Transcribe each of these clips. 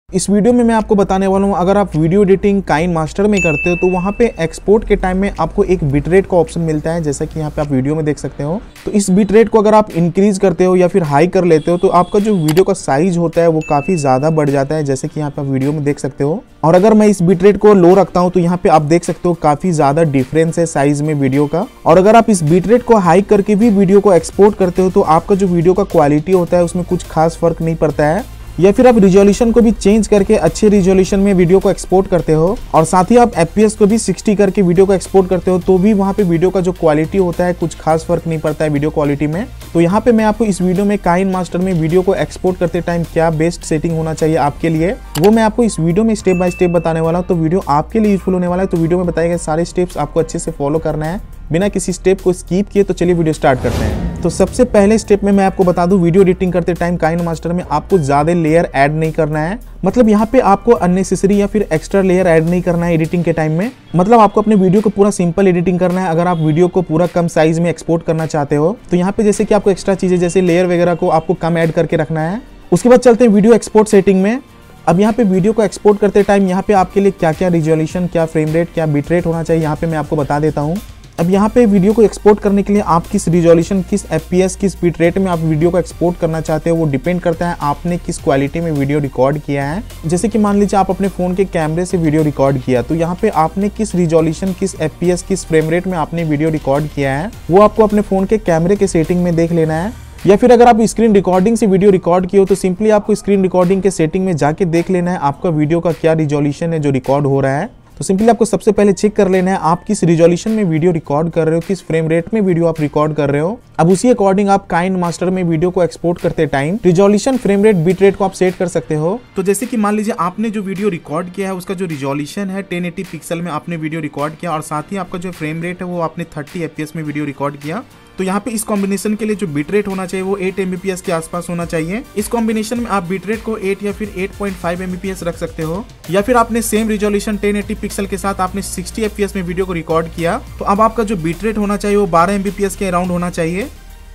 इस वीडियो में मैं आपको बताने वाला हूँ, अगर आप वीडियो एडिटिंग काइनमास्टर में करते हो तो वहाँ पे एक्सपोर्ट के टाइम में आपको एक बिटरेट का ऑप्शन मिलता है, जैसा कि यहाँ पे आप वीडियो में देख सकते हो। तो इस बिटरेट को अगर आप इंक्रीज करते हो या फिर हाई कर लेते हो तो आपका जो वीडियो का साइज होता है वो काफी ज्यादा बढ़ जाता है, जैसे कि यहाँ पे आप वीडियो में देख सकते हो। और अगर मैं इस बिटरेट को लो रखता हूँ तो यहाँ पे आप देख सकते हो काफी ज्यादा डिफरेंस है साइज में वीडियो का। और अगर आप इस बिटरेट को हाई करके भी वीडियो को एक्सपोर्ट करते हो तो आपका जो वीडियो का क्वालिटी होता है उसमें कुछ खास फर्क नहीं पड़ता है। या फिर आप रिजोल्यूशन को भी चेंज करके अच्छे रिजोल्यूशन में वीडियो को एक्सपोर्ट करते हो और साथ ही आप एफपीएस को भी 60 करके वीडियो को एक्सपोर्ट करते हो तो भी वहाँ पे वीडियो का जो क्वालिटी होता है कुछ खास फर्क नहीं पड़ता है वीडियो क्वालिटी में। तो यहाँ पे मैं आपको इस वीडियो में काइनमास्टर में वीडियो को एक्सपोर्ट करते टाइम क्या बेस्ट सेटिंग होना चाहिए आपके लिए, वो मैं आपको इस वीडियो में स्टेप बाय स्टेप बताने वाला हूँ। तो वीडियो आपके लिए यूजफुल होने वाला है। तो वीडियो में बताए गए सारे स्टेप्स आपको अच्छे से फॉलो करना है बिना किसी स्टेप को स्किप किए। तो चलिए वीडियो स्टार्ट करते हैं। तो सबसे पहले स्टेप में मैं आपको बता दूं, वीडियो एडिटिंग करते टाइम काइनमास्टर में आपको ज्यादा लेयर ऐड नहीं करना है। मतलब यहाँ पे आपको अननेसेसरी या फिर एक्स्ट्रा लेयर ऐड नहीं करना है एडिटिंग के टाइम में। मतलब आपको अपने वीडियो को पूरा सिंपल एडिटिंग करना है। अगर आप वीडियो को पूरा कम साइज में एक्सपोर्ट करना चाहते हो तो यहाँ पे जैसे कि आपको एक्स्ट्रा चीजें जैसे लेयर वगैरह को आपको कम ऐड करके रखना है। उसके बाद चलते हैं वीडियो एक्सपोर्ट सेटिंग में। अब यहाँ पे वीडियो को एक्सपोर्ट करते टाइम यहाँ पे आपके लिए क्या क्या रिजोल्यूशन, क्या फ्रेम रेट, क्या बिट रेट होना चाहिए यहाँ पे मैं आपको बता देता हूँ। अब यहाँ पे वीडियो को एक्सपोर्ट करने के लिए आप किस रिजोल्यूशन, किस एफपीएस, किस बिट रेट में आप वीडियो को एक्सपोर्ट करना चाहते हो वो डिपेंड करता है आपने किस क्वालिटी में वीडियो रिकॉर्ड किया है। जैसे कि मान लीजिए आप अपने फोन के कैमरे से वीडियो रिकॉर्ड किया तो यहाँ पे आपने किस रिजोल्यूशन, किस एफपीएस, किस फ्रेम रेट में आपने वीडियो रिकॉर्ड किया है वो आपको अपने फोन के कैमरे के सेटिंग में देख लेना है। या फिर अगर आप स्क्रीन रिकॉर्डिंग से वीडियो रिकॉर्ड किए हो तो सिंपली आपको स्क्रीन रिकॉर्डिंग के सेटिंग में जाके देख लेना है आपका वीडियो का क्या रिजोल्यूशन है जो रिकॉर्ड हो रहा है। तो सिंपली आपको सबसे पहले चेक कर लेना है आप किस रिजोल्यूशन में वीडियो रिकॉर्ड कर रहे हो, किस फ्रेम रेट में वीडियो आप रिकॉर्ड कर रहे हो। अब उसी अकॉर्डिंग आप काइनमास्टर में वीडियो को एक्सपोर्ट करते time resolution, frame rate, bit rate को आप सेट कर सकते हो। तो जैसे कि मान लीजिए आपने जो वीडियो रिकॉर्ड किया है उसका जो रिजोल्यूशन है 1080 पिक्सल में आपने वीडियो रिकॉर्ड किया और साथ ही आपका जो फ्रेम रेट है वो आपने 30 एफपीएस में वीडियो रिकॉर्ड किया। तो यहाँ पे इस कॉम्बिनेशन के लिए जो बिट रेट होना चाहिए वो 8 Mbps के आसपास होना चाहिए। इस कॉम्बिनेशन में आप बिट रेट को 8 या फिर 8.5 Mbps रख सकते हो। या फिर आपने सेम रिजोल्यूशन 1080 पिक्सल के साथ आपने 60 fps में वीडियो को रिकॉर्ड किया तो अब आपका जो बिट रेट होना चाहिए वो 12 Mbps के अराउंड होना चाहिए।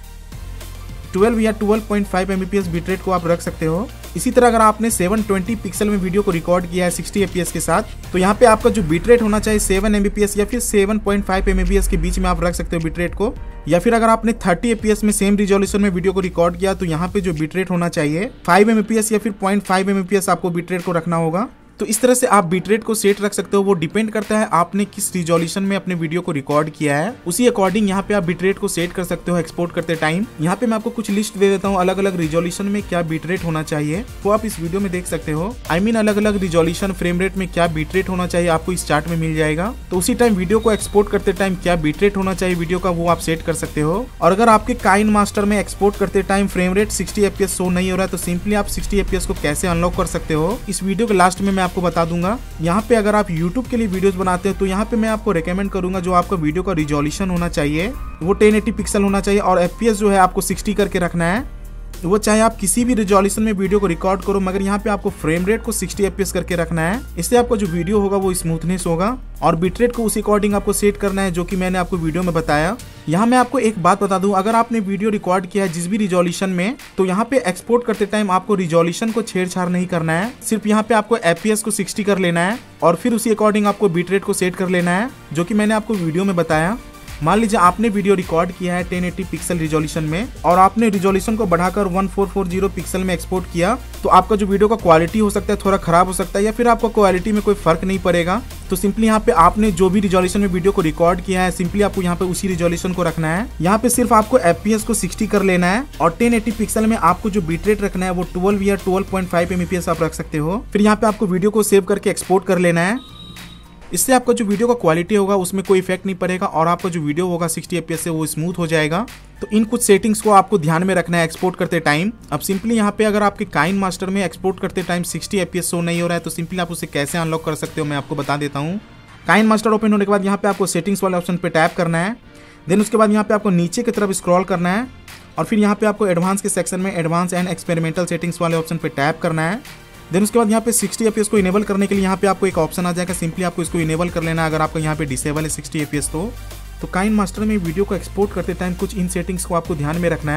12 या 12.5 Mbps बिट रेट को आप रख सकते हो। इसी तरह अगर आपने 720 पिक्सल में वीडियो को रिकॉर्ड किया है 60 fps के साथ तो यहाँ पे आपका जो बिट रेट होना चाहिए 7 Mbps या फिर 7.5 Mbps के बीच में आप रख सकते हो बिट रेट को। या फिर अगर आपने 30 fps में सेम रिजोल्यूशन में वीडियो को रिकॉर्ड किया तो यहाँ पे जो बिट रेट होना चाहिए 5 Mbps या फिर 0.5 Mbps आपको बिट रेट को रखना होगा। तो इस तरह से आप बिट रेट को सेट रख सकते हो। वो डिपेंड करता है आपने किस रिजोल्यूशन में अपने वीडियो को रिकॉर्ड किया है, उसी अकॉर्डिंग यहाँ पे आप बिट रेट को सेट कर सकते हो एक्सपोर्ट करते टाइम। यहाँ पे मैं आपको कुछ लिस्ट दे देता हूँ अलग अलग रिजोल्यूशन में क्या बिट रेट होना चाहिए, वो आप इस वीडियो में देख सकते हो। अलग अलग रिजोल्यूशन, फ्रेम रेट में क्या बिट रेट होना चाहिए आपको इस चार्ट में मिल जाएगा। तो उसी टाइम वीडियो को एक्सपोर्ट करते टाइम क्या बिट रेट होना चाहिए वीडियो का वो आप सेट कर सकते हो। और अगर आपके काइनमास्टर में एक्सपोर्ट करते time frame rate 60 fps show नहीं हो रहा है तो सिंपली आप 60 fps को कैसे अनलॉक कर सकते हो इस वीडियो के लास्ट में मैं आपको बता दूंगा। यहाँ पे अगर आप YouTube के लिए वीडियोस बनाते हो तो यहाँ पे मैं आपको रेकमेंड करूंगा जो आपका वीडियो का रिजोल्यूशन होना चाहिए वो 1080 पिक्सल होना चाहिए और एफपीएस जो है आपको 60 करके रखना है। वो चाहे आप किसी भी रिजोल्यूशन में वीडियो को रिकॉर्ड करो मगर यहाँ पे आपको फ्रेम रेट को 60 fps करके रखना है। इससे आपका जो वीडियो होगा वो स्मूथनेस होगा और बिट रेट को उसी अकॉर्डिंग आपको सेट करना है जो कि मैंने आपको वीडियो में बताया। यहाँ मैं आपको एक बात बता दूं, अगर आपने वीडियो रिकॉर्ड किया है जिस भी रिजोल्यूशन में तो यहाँ पे एक्सपोर्ट करते टाइम आपको रिजोल्यूशन को छेड़छाड़ नहीं करना है। सिर्फ यहाँ पे आपको एफपीएस को 60 कर लेना है और फिर उसी अकॉर्डिंग आपको बिट रेट को सेट कर लेना है जो कि मैंने आपको वीडियो में बताया। मान लीजिए आपने वीडियो रिकॉर्ड किया है 1080 पिक्सल रिजोल्यूशन में और आपने रिजोल्यूशन को बढ़ाकर 1440 पिक्सल में एक्सपोर्ट किया तो आपका जो वीडियो का क्वालिटी हो सकता है थोड़ा खराब हो सकता है या फिर आपको क्वालिटी में कोई फर्क नहीं पड़ेगा। तो सिंपली यहाँ पे आपने जो भी रिजोल्यूशन में वीडियो को रिकॉर्ड किया है सिंपली आपको यहाँ पे उसी रिजोल्यूशन को रखना है। यहाँ पे सिर्फ आपको एफपीएस को 60 कर लेना है और 1080 पिक्सल में आपको जो बिट रेट रखना है वो 12 या 12.5 Mbps आप रख सकते हो। फिर यहाँ पे आपको वीडियो को सेव करके एक्सपोर्ट कर लेना है। इससे आपका जो वीडियो का क्वालिटी होगा उसमें कोई इफेक्ट नहीं पड़ेगा और आपका जो वीडियो होगा 60 fps से वो स्मूथ हो जाएगा। तो इन कुछ सेटिंग्स को आपको ध्यान में रखना है एक्सपोर्ट करते टाइम। अब सिंपली यहाँ पे अगर आपके काइनमास्टर में एक्सपोर्ट करते टाइम 60 fps शो नहीं हो रहा है तो सिंपली आप उसे कैसे अनलॉक कर सकते हो मैं आपको बता देता हूँ। काइनमास्टर ओपन होने के बाद यहाँ पे आपको सेटिंग्स वाले ऑप्शन पे टैप करना है। देन उसके बाद यहाँ पे आपको नीचे की तरफ स्क्रॉल करना है और फिर यहाँ पे आपको एडवांस के सेक्शन में एडवांस एंड एक्सपेरिमेंटल सेटिंग्स वाले ऑप्शन पे टैप करना है। देन उसके बाद यहाँ पे 60 fps को इनेबल करने के लिए यहाँ पे आपको एक ऑप्शन आ जाएगा, सिंपली आपको इसको इनेबल कर लेना है अगर आपका यहाँ पे डिसेबल है 60 fps तो काइनमास्टर में वीडियो को एक्सपोर्ट करते टाइम कुछ इन सेटिंग्स को आपको ध्यान में रखना है।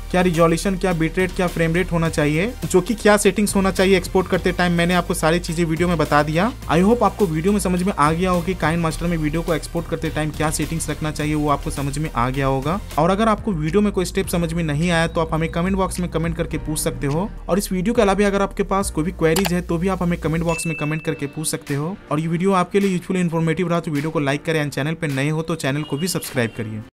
क्या रिजोल्यूशन, क्या बिटरेट, क्या फ्रेम रेट होना चाहिए, जो कि क्या सेटिंग्स होना चाहिए एक्सपोर्ट करते टाइम। मैंने आपको सारी चीजें वीडियो में बता दिया। आई होप आपको वीडियो में समझ में आ गया हो कि काइनमास्टर में वीडियो को एक्सपोर्ट करते टाइम क्या सेटिंग्स रखना चाहिए, वो आपको समझ में आ गया होगा। और अगर आपको वीडियो में कोई स्टेप समझ में नहीं आया तो आप हमें कमेंट बॉक्स में कमेंट करके पूछ सकते हो। और इस वीडियो के अलावा अगर आपके पास कोई भी क्वेरीज है तो भी आप हमें कमेंट बॉक्स में कमेंट करके पूछ सकते हो। और ये वीडियो आपके लिए यूजफुल इन्फॉर्मेटिव रहा तो वीडियो को लाइक करें एंड चैनल पर नए हो तो चैनल को भी सब्सक्राइब करिए।